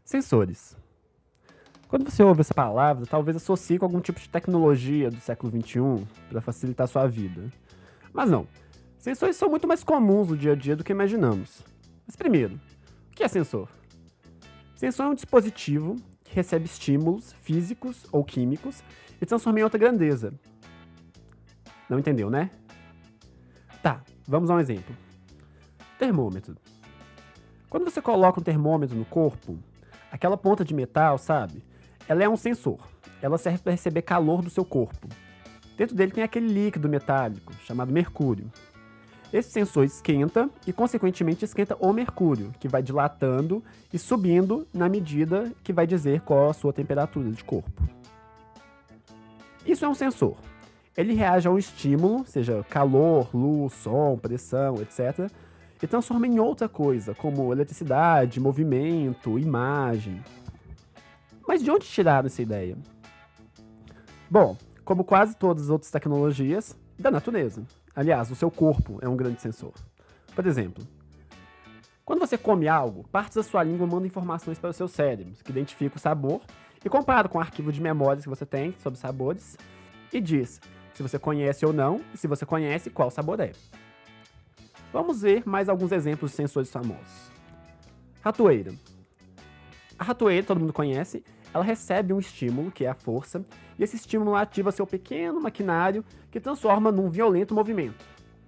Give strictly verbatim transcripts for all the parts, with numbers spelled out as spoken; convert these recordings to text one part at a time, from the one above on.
Sensores. Quando você ouve essa palavra, talvez associe com algum tipo de tecnologia do século vinte e um para facilitar a sua vida. Mas não. Sensores são muito mais comuns no dia a dia do que imaginamos. Mas primeiro, o que é sensor? Sensor é um dispositivo que recebe estímulos físicos ou químicos e transforma em outra grandeza. Não entendeu, né? Tá, vamos a um exemplo. Termômetro. Quando você coloca um termômetro no corpo, aquela ponta de metal, sabe? Ela é um sensor. Ela serve para receber calor do seu corpo. Dentro dele tem aquele líquido metálico, chamado mercúrio. Esse sensor esquenta e, consequentemente, esquenta o mercúrio, que vai dilatando e subindo na medida que vai dizer qual a sua temperatura de corpo. Isso é um sensor. Ele reage a um estímulo, seja calor, luz, som, pressão, etcétera, e transforma em outra coisa, como eletricidade, movimento, imagem. Mas de onde tiraram essa ideia? Bom, como quase todas as outras tecnologias, da natureza. Aliás, o seu corpo é um grande sensor. Por exemplo, quando você come algo, partes da sua língua mandam informações para o seu cérebro, que identifica o sabor, e compara com o arquivo de memórias que você tem sobre sabores, e diz se você conhece ou não, e se você conhece, qual sabor é. Vamos ver mais alguns exemplos de sensores famosos. Ratoeira. A ratoeira, todo mundo conhece, ela recebe um estímulo, que é a força, e esse estímulo ativa seu pequeno maquinário que transforma num violento movimento.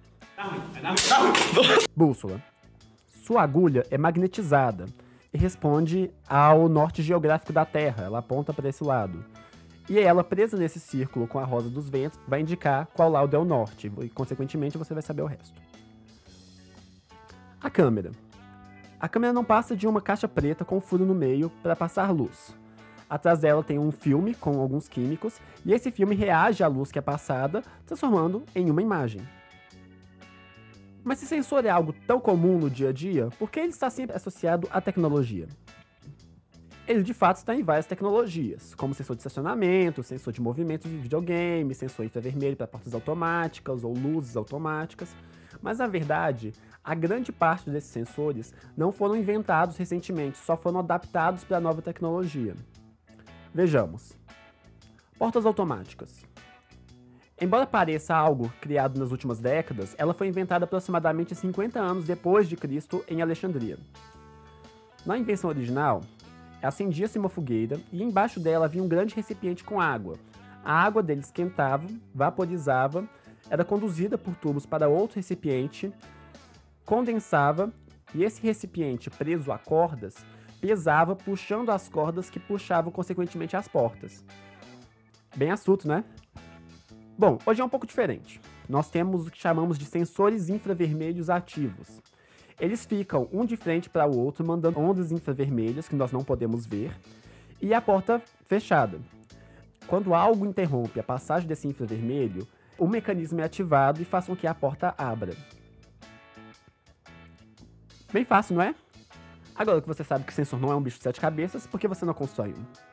Bússola. Sua agulha é magnetizada e responde ao norte geográfico da Terra, ela aponta para esse lado. E ela, presa nesse círculo com a rosa dos ventos, vai indicar qual lado é o norte, e consequentemente você vai saber o resto. A câmera. A câmera não passa de uma caixa preta com um furo no meio para passar luz. Atrás dela tem um filme com alguns químicos, e esse filme reage à luz que é passada, transformando em uma imagem. Mas se sensor é algo tão comum no dia a dia, por que ele está sempre associado à tecnologia? Ele de fato está em várias tecnologias, como sensor de estacionamento, sensor de movimento de videogame, sensor infravermelho para portas automáticas ou luzes automáticas, mas na verdade, a grande parte desses sensores não foram inventados recentemente, só foram adaptados para a nova tecnologia. Vejamos. Portas automáticas. Embora pareça algo criado nas últimas décadas, ela foi inventada aproximadamente cinquenta anos depois de Cristo em Alexandria. Na invenção original, acendia-se uma fogueira e embaixo dela havia um grande recipiente com água. A água dele esquentava, vaporizava, era conduzida por tubos para outro recipiente, condensava e esse recipiente preso a cordas pesava puxando as cordas que puxavam consequentemente as portas. Bem astuto, né? Bom, hoje é um pouco diferente. Nós temos o que chamamos de sensores infravermelhos ativos. Eles ficam um de frente para o outro, mandando ondas infravermelhas que nós não podemos ver, e a porta fechada. Quando algo interrompe a passagem desse infravermelho, o mecanismo é ativado e faz com que a porta abra. Bem fácil, não é? Agora que você sabe que o sensor não é um bicho de sete cabeças, por que você não constrói um?